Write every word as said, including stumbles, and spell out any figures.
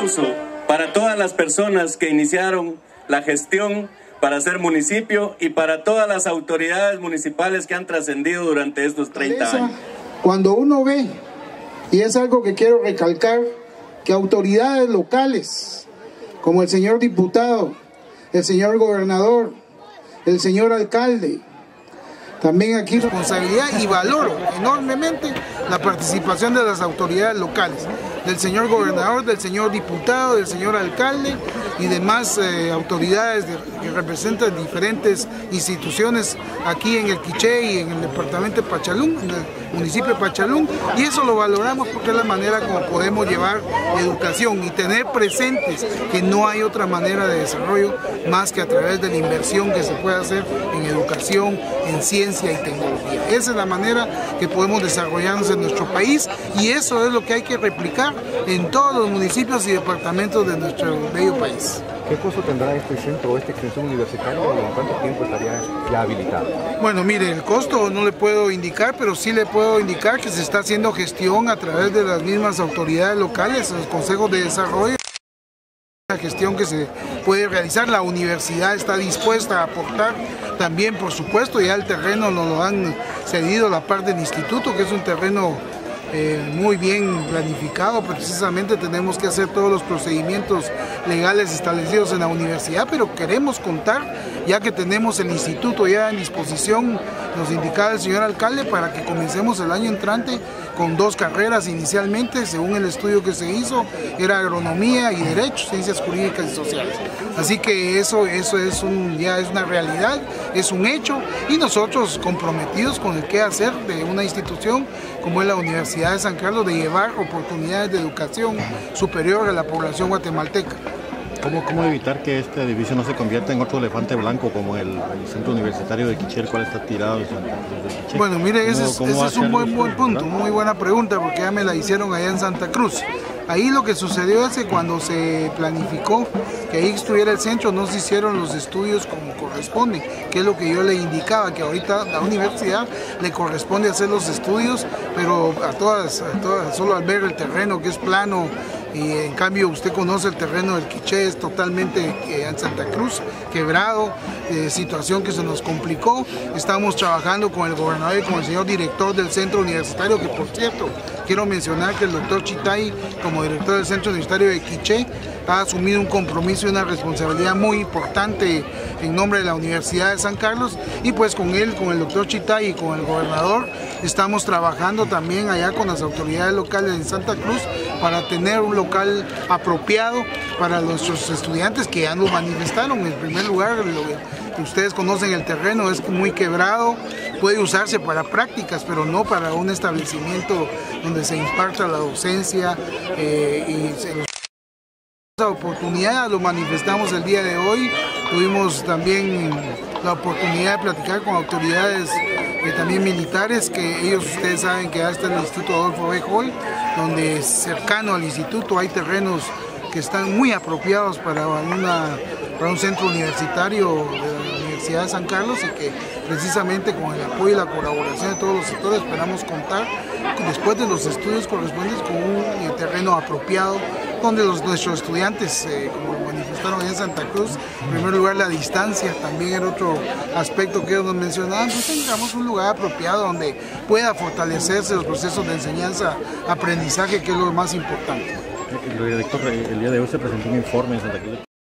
aplauso para todas las personas que iniciaron la gestión para ser municipio y para todas las autoridades municipales que han trascendido durante estos treinta años. Cuando uno ve, y es algo que quiero recalcar, que autoridades locales, como el señor diputado, el señor gobernador, el señor alcalde, también aquí responsabilidad, y valoro enormemente la participación de las autoridades locales, del señor gobernador, del señor diputado, del señor alcalde y demás eh, autoridades de, que representan diferentes instituciones aquí en el Quiché y en el departamento de Pachalún, en el municipio de Pachalún, y eso lo valoramos porque es la manera como podemos llevar educación y tener presentes que no hay otra manera de desarrollo más que a través de la inversión que se puede hacer en educación, en ciencia y tecnología. Esa es la manera que podemos desarrollarnos en nuestro país y eso es lo que hay que replicar en todos los municipios y departamentos de nuestro bello país. ¿Qué costo tendrá este centro o esta extensión universitaria y en cuánto tiempo estaría ya habilitado? Bueno, mire, el costo no le puedo indicar, pero sí le puedo indicar que se está haciendo gestión a través de las mismas autoridades locales, los consejos de desarrollo. La gestión que se puede realizar, la universidad está dispuesta a aportar también, por supuesto, ya el terreno nos lo han cedido la parte del instituto, que es un terreno Eh, muy bien planificado. Precisamente tenemos que hacer todos los procedimientos legales establecidos en la universidad, pero queremos contar, ya que tenemos el instituto ya en disposición, nos indicaba el señor alcalde, para que comencemos el año entrante con dos carreras inicialmente, según el estudio que se hizo, era agronomía y derecho, ciencias jurídicas y sociales. Así que eso, eso es un, ya es una realidad, es un hecho, y nosotros comprometidos con el qué hacer de una institución como es la Universidad de San Carlos, de llevar oportunidades de educación superior a la población guatemalteca. ¿Cómo, cómo evitar que este edificio no se convierta en otro elefante blanco como el, el centro universitario de Quiché, el cual está tirado de Quiché? Bueno, mire, ese es, ese es un buen, buen punto, muy buena pregunta, porque ya me la hicieron allá en Santa Cruz. Ahí lo que sucedió es que cuando se planificó que ahí estuviera el centro, no se hicieron los estudios como corresponde, que es lo que yo le indicaba, que ahorita a la universidad le corresponde hacer los estudios, pero a todas, a todas solo al ver el terreno que es plano, y en cambio usted conoce el terreno del Quiché, es totalmente eh, en Santa Cruz, quebrado, eh, situación que se nos complicó. Estamos trabajando con el gobernador y con el señor director del centro universitario, que por cierto, quiero mencionar que el doctor Chitay, como director del centro universitario de Quiché, ha asumido un compromiso y una responsabilidad muy importante en nombre de la Universidad de San Carlos, y pues con él, con el doctor Chitay y con el gobernador, estamos trabajando también allá con las autoridades locales en Santa Cruz para tener un local apropiado para nuestros estudiantes que ya nos manifestaron. En primer lugar, lo que ustedes conocen, el terreno es muy quebrado, puede usarse para prácticas, pero no para un establecimiento donde se imparta la docencia eh, y se los... Esa oportunidad lo manifestamos el día de hoy. Tuvimos también la oportunidad de platicar con autoridades eh, también militares, que ellos, ustedes saben que ya está en el Instituto Adolfo B. Hall, donde cercano al instituto hay terrenos que están muy apropiados para, una, para un centro universitario de la Universidad de San Carlos, y que precisamente con el apoyo y la colaboración de todos los sectores esperamos contar, después de los estudios correspondientes, con un terreno apropiado donde los, nuestros estudiantes, eh, como lo manifestaron en Santa Cruz, en primer lugar la distancia también era otro aspecto que ellos nos mencionaban, pues tengamos un lugar apropiado donde pueda fortalecerse los procesos de enseñanza, aprendizaje, que es lo más importante. El director, el día de hoy se presentó un informe en Santa Cruz.